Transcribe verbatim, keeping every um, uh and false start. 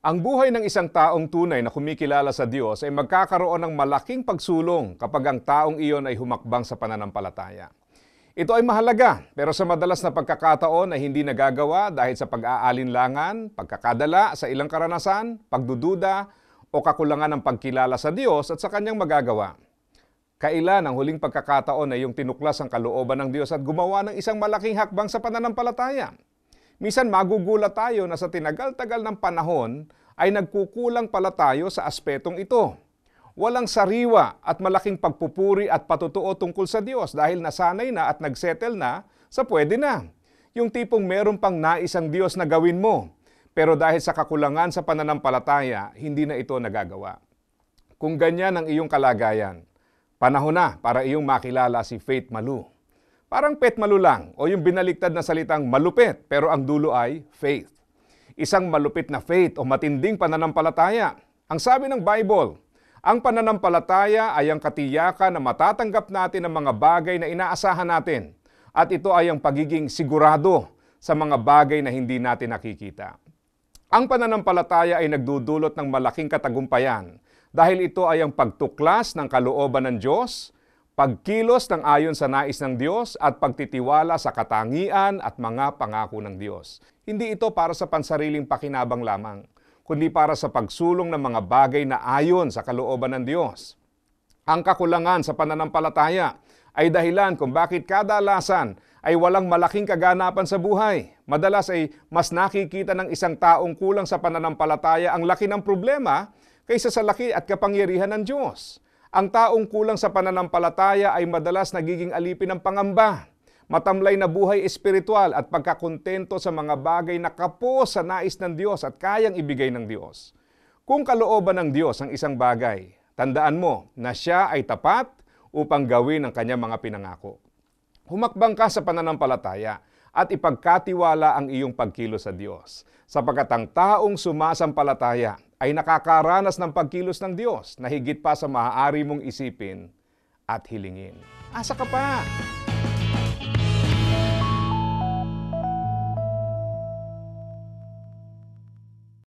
Ang buhay ng isang taong tunay na kumikilala sa Diyos ay magkakaroon ng malaking pagsulong kapag ang taong iyon ay humakbang sa pananampalataya. Ito ay mahalaga, pero sa madalas na pagkakataon ay hindi nagagawa dahil sa pag-aalinlangan, pagkakadala sa ilang karanasan, pagdududa, o kakulangan ng pagkilala sa Diyos at sa kanyang magagawa. Kailan ang huling pagkakataon ay yung tinuklas ang kalooban ng Diyos at gumawa ng isang malaking hakbang sa pananampalataya? Minsan magugulat tayo na sa tinagal-tagal ng panahon ay nagkukulang pala tayo sa aspetong ito. Walang sariwa at malaking pagpupuri at patutuo tungkol sa Diyos dahil nasanay na at nagsettle na sa pwede na. Yung tipong meron pang naisang Diyos na gawin mo, pero dahil sa kakulangan sa pananampalataya, hindi na ito nagagawa. Kung ganyan ang iyong kalagayan, panahon na para iyong makilala si Faith Malu. Parang Pet Malu lang o yung binaliktad na salitang malupit pero ang dulo ay faith. Isang malupit na faith o matinding pananampalataya. Ang sabi ng Bible, ang pananampalataya ay ang katiyakan na matatanggap natin ang mga bagay na inaasahan natin. At ito ay ang pagiging sigurado sa mga bagay na hindi natin nakikita. Ang pananampalataya ay nagdudulot ng malaking katagumpayan dahil ito ay ang pagtuklas ng kalooban ng Diyos, pagkilos ng ayon sa nais ng Diyos at pagtitiwala sa katangian at mga pangako ng Diyos. Hindi ito para sa pansariling pakinabang lamang, kundi para sa pagsulong ng mga bagay na ayon sa kalooban ng Diyos. Ang kakulangan sa pananampalataya ay dahilan kung bakit kadalasan ay walang malaking kaganapan sa buhay. Madalas ay mas nakikita ng isang taong kulang sa pananampalataya ang laki ng problema kaysa sa laki at kapangyarihan ng Diyos. Ang taong kulang sa pananampalataya ay madalas nagiging alipin ng pangamba, matamlay na buhay espiritual at pagkakontento sa mga bagay na kapos sa nais ng Diyos at kayang ibigay ng Diyos. Kung kalooban ng Diyos ang isang bagay, tandaan mo na siya ay tapat upang gawin ang kanyang mga pinangako. Humakbang ka sa pananampalataya at ipagkatiwala ang iyong pagkilos sa Diyos, sapagkat ang taong sumasampalataya ay nakakaranas ng pagkilos ng Diyos na higit pa sa maaari mong isipin at hilingin. Asa ka pa?